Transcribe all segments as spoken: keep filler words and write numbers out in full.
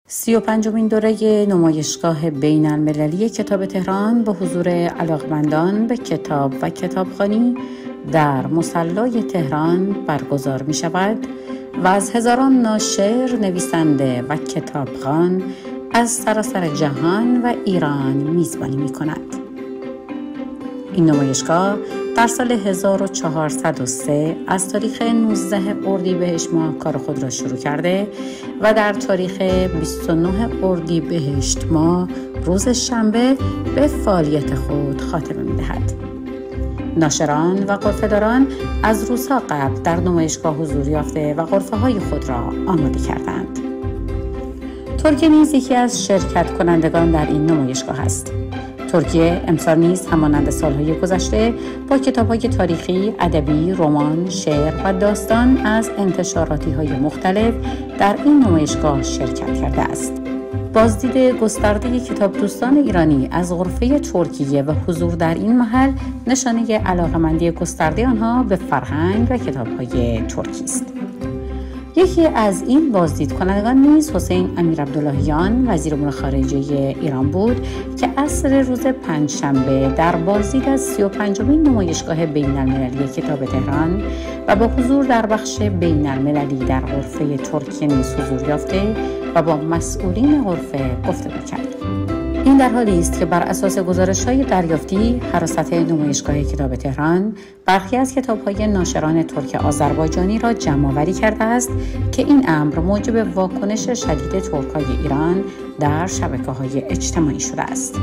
سی و پنجمین دوره نمایشگاه بین المللی کتاب تهران به حضور علاقمندان به کتاب و کتابخوانی در مصلای تهران برگزار می شود و از هزاران ناشر، نویسنده و کتابخوان از سراسر جهان و ایران میزبانی می کند. این نمایشگاه در سال هزار و چهارصد و سه از تاریخ نوزده اردیبهشت ماه کار خود را شروع کرده و در تاریخ بیست و نه اردیبهشت ماه روز شنبه به فعالیت خود خاتمه می‌دهد. ناشران و غرفه‌داران از روزها قبل در نمایشگاه حضور یافته و غرفه‌های خود را آماده کردند. ترکیه نیز یکی از شرکت کنندگان در این نمایشگاه است. ترکیه امسال نیز همانند سالهای گذشته با کتاب‌های تاریخی، ادبی، رمان، شعر و داستان از انتشاراتی‌های مختلف در این نمایشگاه شرکت کرده است. بازدید گسترده کتاب دوستان ایرانی از غرفه ترکیه و حضور در این محل نشانه علاقه‌مندی گسترده آنها به فرهنگ و کتاب‌های ترکی است. یکی از این بازدید کنندگان نیز حسین امیرعبداللهیان وزیر امور خارجه ایران بود که عصر روز پنجشنبه در بازدید از سی و پنجمین نمایشگاه بین المللی کتاب تهران و با حضور در بخش بین المللی در غرفه ترکیه نیز حضور یافته و با مسئولین غرفه گفتگو کرد. این در حالی است که بر اساس گزارش‌های دریافتی حراست نمایشگاه کتاب تهران برخی از کتاب‌های ناشران ترک آذربایجانی را جمع‌آوری کرده است که این امر موجب واکنش شدید ترک‌های ایران در شبکه‌های اجتماعی شده است.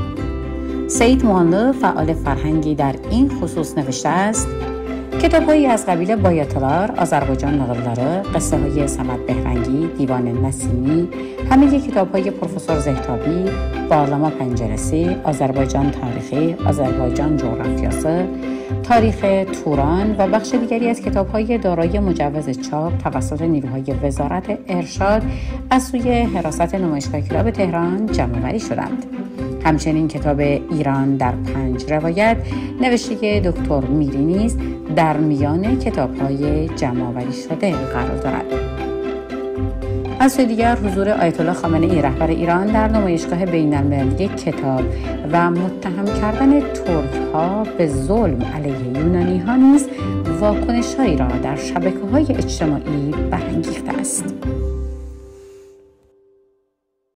سید معلق فعال فرهنگی در این خصوص نوشته است: کتاب‌هایی از قبیل بایاتالار، آذربایجان نقل داره، قصه های صمد بهرنگی، دیوان نسیمی، همه کتاب‌های پروفسور زهتابی، بارلاما پنجرسی، آذربایجان تاریخی، آذربایجان جغرافیاسه، تاریخ توران و بخش دیگری از کتاب‌های دارای مجوز چاپ توسط نیروهای وزارت ارشاد از سوی حراست نمایشگاه کتاب تهران جمع‌آوری شدند. همچنین کتاب ایران در پنج روایت نوشته دکتر میری نیز در میان کتاب‌های جمع‌آوری شده قرار دارد. از سوی دیگر حضور آیت الله خامنه‌ای رهبر ایران در نمایشگاه بین المللی کتاب و متهم کردن ترک‌ها به ظلم علیه یونانی‌ها نیز واکنش‌هایی را در شبکه‌های اجتماعی برانگیخته است.